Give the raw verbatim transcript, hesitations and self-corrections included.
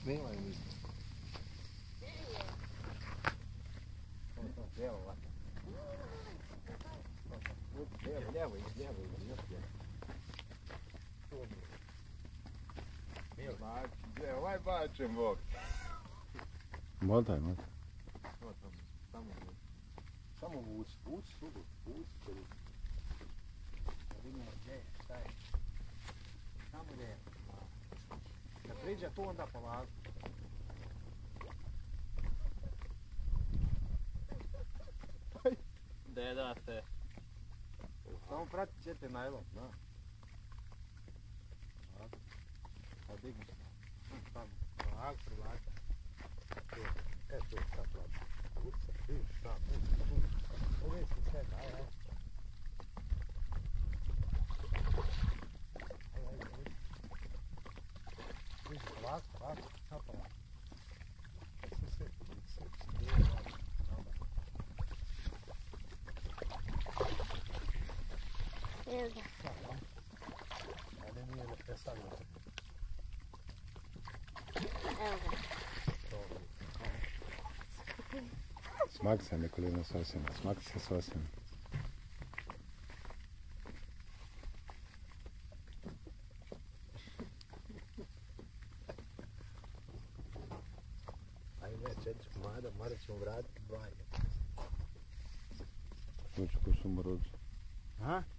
snimaju mi. Lijevo, ovako. Lijevo, lijevo, lijevo, još lijevo. Znači, gdje ovaj bačem bok? Motaj, motaj. Samo Samo vuci, vuci, sugo, vuci, vuci. Da vidimo gdje je, šta je. Samo lijevo. Kad priđe tu, onda polako. Deda se. Samo prati ćete najlon, da. A digni se. Tamo, polako, privlači. E, tu, sad prati. Vuci, vidiš, da, vuci, vuci. Uvijek si sve, aj, aj. Aj, aj, vuci. Vidiš, polako, polako, sad polako. Sve, sve, vuci, sve, sve, Evo ga. ali nije ne presadno. Evo ga. Smak se, Nikolina Sosina, smak se Sosina. Ajme, četiri komada, morat ćemo vratiti dva. Slučku su morozu. A?